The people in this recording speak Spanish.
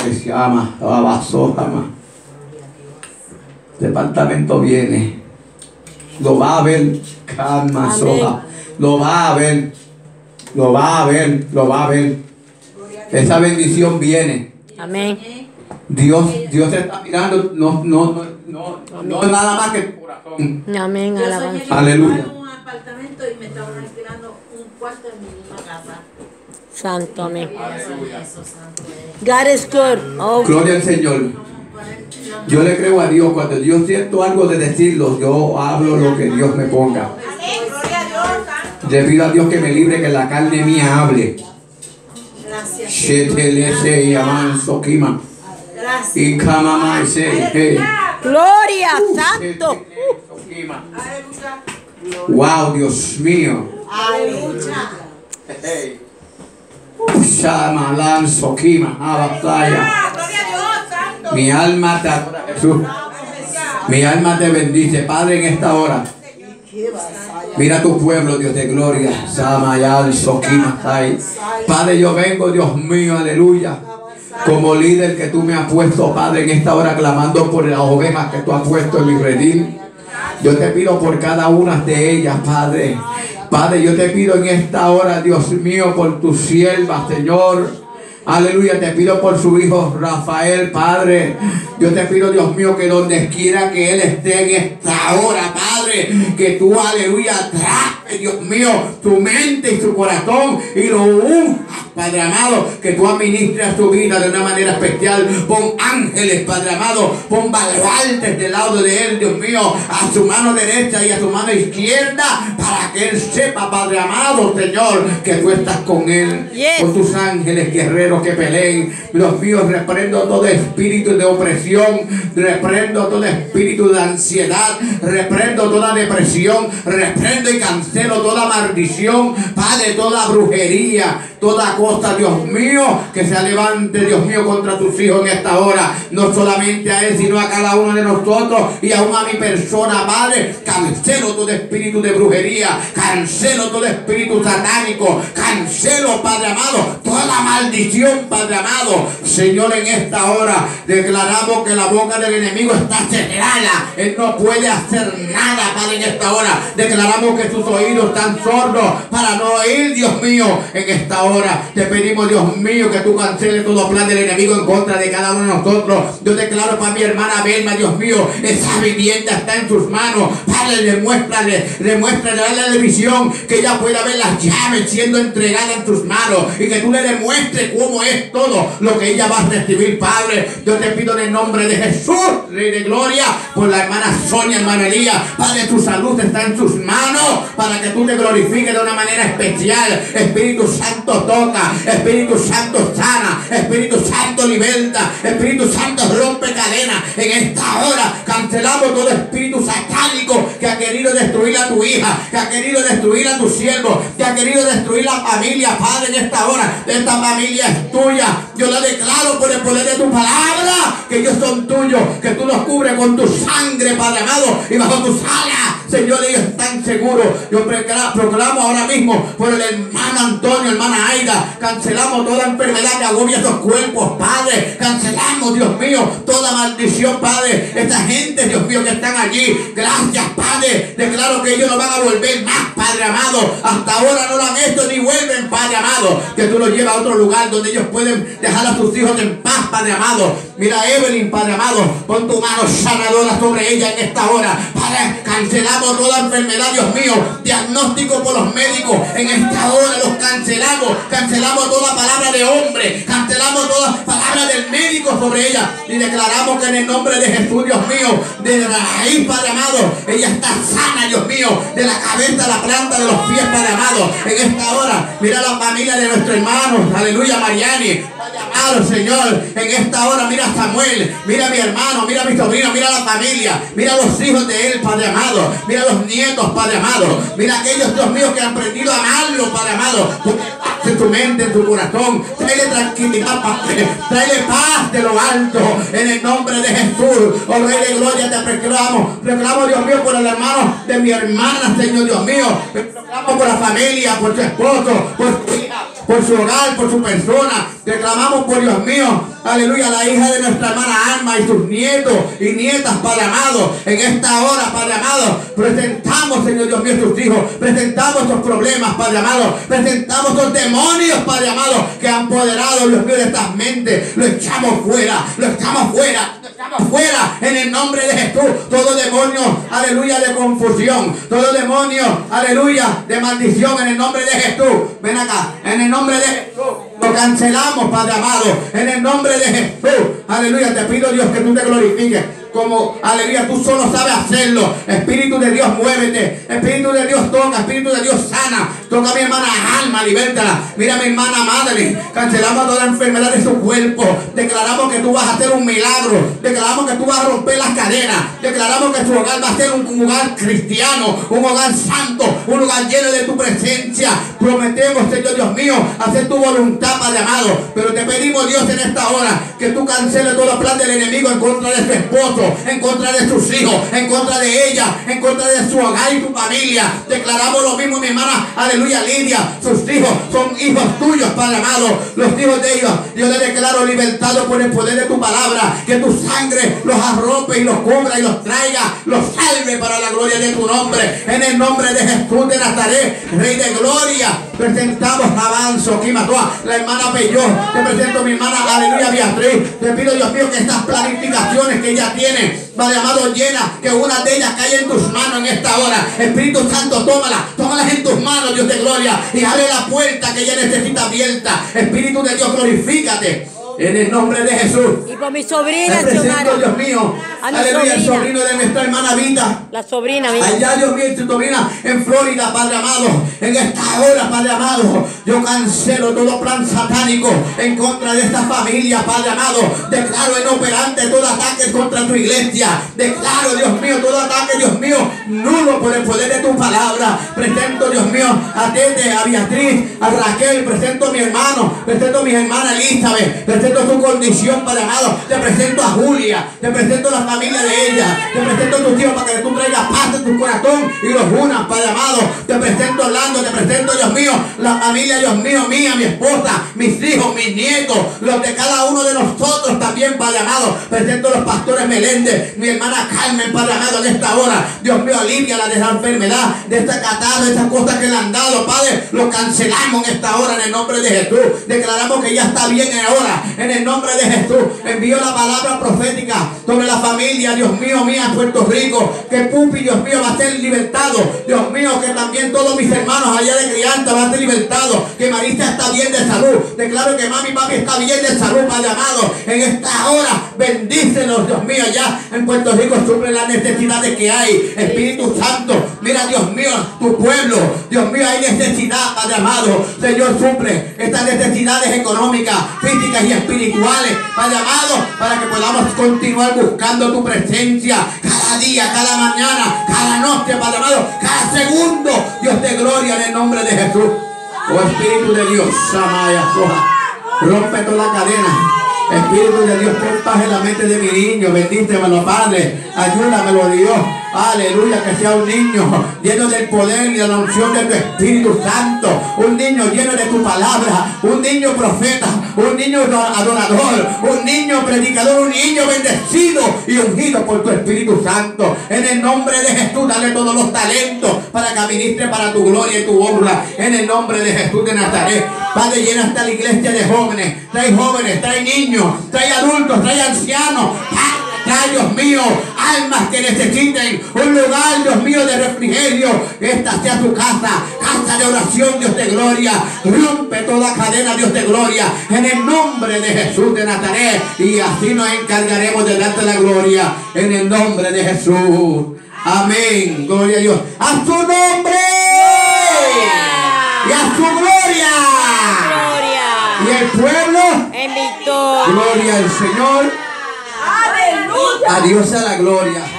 se llama Abasojama. Departamento viene. Lo va a ver. Calma, soja. Lo va a ver. Lo va a ver. Lo va a ver. Esa bendición viene. Amén. Dios te está mirando. No es nada más que tu corazón. Amén. Alabanza. Aleluya. Un apartamento y me estaban alquilando un cuarto en mi misma casa. Santo, amén. Aleluya. Eso, santo. God is good. Oh, Gloria al Señor. Yo le creo a Dios. Cuando Dios siento algo de decirlo, yo hablo lo que Dios me ponga. Gloria a Dios. Le pido a Dios que me libre, que la carne mía hable. Gracias. Shetelese y amanso kima. Gracias. Y kamama ese. gloria, santo. Aleluya. Wow, Dios mío. Aleluya. Shamalan sokima. Abataya. Gloria a Dios, santo. Mi alma te adora, Jesús. Mi alma te bendice, Padre, en esta hora. Mira tu pueblo, Dios de gloria. Samayal sokima. Padre, yo vengo, Dios mío, aleluya. Como líder que tú me has puesto, Padre, en esta hora clamando por las ovejas que tú has puesto en mi redil. Yo te pido por cada una de ellas, Padre. Padre, yo te pido en esta hora, Dios mío, por tu sierva, Señor. Aleluya, te pido por su hijo Rafael, Padre. Yo te pido, Dios mío, que donde quiera que él esté en esta hora, Padre, que tú, aleluya, trape, Dios mío, tu mente y su corazón y lo unjas, Padre amado, que tú administres su vida de una manera especial. Pon ángeles, Padre amado, pon baluartes del lado de él, Dios mío, a su mano derecha y a su mano izquierda, para que él sepa, Padre amado, Señor, que tú estás con él. Yes. Con tus ángeles guerreros que peleen. Dios mío, reprendo todo espíritu de opresión, reprendo todo espíritu de ansiedad, reprendo toda depresión, reprendo y cancelo toda maldición, Padre, toda brujería, toda cosa, Dios mío, que se levante, Dios mío, contra tus hijos en esta hora. No solamente a él, sino a cada uno de nosotros y aún a mi persona, Padre. Cancelo todo espíritu de brujería, cancelo todo espíritu satánico, cancelo, Padre amado, toda la maldición, Padre amado. Señor, en esta hora declaramos que la boca del enemigo está cerrada. Él no puede hacer nada, Padre, en esta hora. Declaramos que sus oídos están sordos para no oír, Dios mío, en esta hora. Te pedimos, Dios mío, que tú canceles todo plan del enemigo en contra de cada uno de nosotros. Yo declaro para mi hermana Belma, Dios mío, esa vivienda está en tus manos. Padre, demuéstrale, dale la visión, que ella pueda ver las llaves siendo entregadas en tus manos y que tú le demuestres cómo es todo lo que ella va a recibir, Padre. Yo te pido en el nombre de Jesús, Rey de Gloria, por la hermana Sonia, hermana Elías, Padre, tu salud está en tus manos para que tú te glorifiques de una manera especial. Espíritu Santo, toca, Espíritu Santo sana, Espíritu Santo liberta, Espíritu Santo rompe cadenas. En esta hora cancelamos todo espíritu satánico que ha querido destruir a tu hija, que ha querido destruir a tu siervo, que ha querido destruir la familia, Padre. En esta hora, esta familia es tuya. Yo la declaro por el poder de tu palabra, que ellos son tuyos, que tú los cubres con tu sangre, Padre amado, y bajo tus alas, Señor, ellos están seguros. Yo proclamo ahora mismo por el hermano Antonio, hermana Aida, cancelamos toda enfermedad que agobia estos cuerpos, Padre. Cancelamos, Dios mío, toda maldición, Padre. Esta gente, Dios mío, que están allí, gracias, Padre. Declaro que ellos no van a volver más, Padre amado. Hasta ahora no lo han hecho ni vuelven, Padre amado. Que tú los llevas a otro lugar donde ellos pueden dejar a sus hijos en paz, Padre amado. Mira a Evelyn, Padre amado, pon tu mano sanadora sobre ella en esta hora. Padre, cancelamos toda enfermedad, Dios mío, diagnóstico por los médicos. En esta hora los cancelamos. Cancelamos toda palabra de hombre, cancelamos toda palabra del médico sobre ella y declaramos que en el nombre de Jesús, Dios mío, de raíz, Padre amado, ella está sana, Dios mío, de la cabeza a la planta de los pies, Padre amado. En esta hora, mira la familia de nuestro hermano, aleluya, Mariani, Padre amado, Señor. En esta hora, mira a Samuel, mira a mi hermano, mira a mi sobrino, mira a la familia, mira a los hijos de él, Padre amado, mira a los nietos, Padre amado, mira a aquellos, Dios mío, que han aprendido a amarlo, Padre amado. En tu mente, en tu corazón, tráele tranquilidad, Padre, tráele paz de lo alto, en el nombre de Jesús. Oh Rey de Gloria, te proclamo, Dios mío, por el hermano de mi hermana, Señor, Dios mío, te proclamo por la familia, por su esposo, por su hija, por su hogar, por su persona. Te clamamos por, Dios mío, aleluya, la hija de nuestra hermana Alma y sus nietos y nietas, Padre amado, en esta hora, Padre amado, presentamos, Señor Dios mío, tus hijos, presentamos estos problemas, Padre amado, presentamos estos demonios, Padre amado, que han apoderado, Dios mío, de estas mentes, lo echamos fuera, lo echamos fuera, lo echamos fuera, en el nombre de Jesús. Todo demonio, aleluya, de confusión, todo demonio, aleluya, de maldición, en el nombre de Jesús. Ven acá, en el nombre de Jesús. Lo cancelamos, Padre amado, en el nombre de Jesús. Aleluya, te pido, Dios, que tú te glorifiques. Como, aleluya, tú solo sabes hacerlo. Espíritu de Dios, muévete. Espíritu de Dios, toca. Espíritu de Dios, sana. Toca a mi hermana Alma, libértala. Mira a mi hermana Madre. Cancelamos toda enfermedad de su cuerpo. Declaramos que tú vas a hacer un milagro. Declaramos que tú vas a romper las cadenas. Declaramos que tu hogar va a ser un hogar cristiano, un hogar santo, un hogar lleno de tu presencia. Prometemos, Señor Dios mío, hacer tu voluntad, Padre amado. Pero te pedimos, Dios, en esta hora, que tú canceles todo plan del enemigo en contra de su esposo, en contra de sus hijos, en contra de ella, en contra de su hogar y su familia. Declaramos lo mismo, mi hermana, aleluya, Lidia. Sus hijos son hijos tuyos, Padre amado. Los hijos de ellos, yo les declaro libertados por el poder de tu palabra. Que tu sangre los arrope y los cubra y los traiga, los salve para la gloria de tu nombre. En el nombre de Jesús de Nazaret, Rey de gloria, presentamos avanzo, Quimatúa, la hermana Peyó. Te presento mi hermana, aleluya, Beatriz. Te pido, Dios mío, que estas planificaciones que ella tiene, Padre amado, llena, que una de ellas caiga en tus manos en esta hora. Espíritu Santo, tómalas en tus manos, Dios de gloria, y abre la puerta que ella necesita abierta. Espíritu de Dios, glorifícate. En el nombre de Jesús. Y por mi sobrina, te presento, Xiomara. Dios mío, A mi aleluya, el sobrina. sobrino de nuestra hermana Vita. La sobrina mía. Allá, Dios mío, tu sobrina en Florida, Padre amado. En esta hora, Padre amado, yo cancelo todo plan satánico en contra de esta familia, Padre amado. Declaro inoperante todo ataque contra tu iglesia. Declaro, Dios mío, todo ataque, Dios mío, nulo por el poder de tu palabra. Presento, Dios mío, a Tete, a Beatriz, a Raquel. Presento a mi hermano, presento a mi hermana Elizabeth. Presento su condición, Padre amado. Te presento a Julia, te presento a la familia de ella, te presento a tus hijos para que tú traigas paz en tu corazón y los unas, Padre amado. Te presento a Orlando, te presento, Dios mío, la familia, Dios mío, mía, mi esposa, mis hijos, mis nietos, los de cada uno de nosotros también, Padre amado. Presento a los pastores Meléndez, mi hermana Carmen, Padre amado, en esta hora. Dios mío, alíviala de esa enfermedad, de esta catarro, de estas cosas que le han dado, Padre. Lo cancelamos en esta hora en el nombre de Jesús. Declaramos que ya está bien ahora. En el nombre de Jesús, envío la palabra profética sobre la familia, Dios mío, mía, en Puerto Rico. Que Pupi, Dios mío, va a ser libertado. Dios mío, que también todos mis hermanos allá de crianza van a ser libertados. Que Marisa está bien de salud. Declaro que mami y papi está bien de salud, Padre amado. En esta hora, bendícenos, Dios mío, allá en Puerto Rico suple las necesidades que hay. Espíritu Santo, mira, Dios mío, tu pueblo, Dios mío, hay necesidad, Padre amado. Señor, suple estas necesidades económicas, físicas y espirituales, Padre amado, para que podamos continuar buscando tu presencia cada día, cada mañana, cada noche, Padre amado, cada segundo. Dios de gloria, en el nombre de Jesús. Oh Espíritu de Dios, Samaya, Soja, rompe toda cadena. Espíritu de Dios, pon paz en la mente de mi niño. Bendícemelo, Padre. Ayúdamelo, Dios. Aleluya, que sea un niño lleno del poder y de la unción de tu Espíritu Santo. Un niño lleno de tu palabra. Un niño profeta. Un niño adorador. Un niño predicador. Un niño bendecido y ungido por tu Espíritu Santo. En el nombre de Jesús, dale todos los talentos para que administre para tu gloria y tu honra. En el nombre de Jesús de Nazaret. Padre, llena hasta la iglesia de jóvenes. Trae niños, trae adultos, trae ancianos. Trae, Dios mío, almas que necesiten un lugar, Dios mío, de refrigerio. Esta sea tu casa, casa de oración, Dios de gloria. Rompe toda cadena, Dios de gloria, en el nombre de Jesús de Nazaret. Y así nos encargaremos de darte la gloria, en el nombre de Jesús. Amén. Gloria a Dios. ¡A su nombre! ¡Y a su gloria! Gloria. Y el pueblo, En victoria. gloria al Señor. ¡Aleluya! A Dios a la gloria.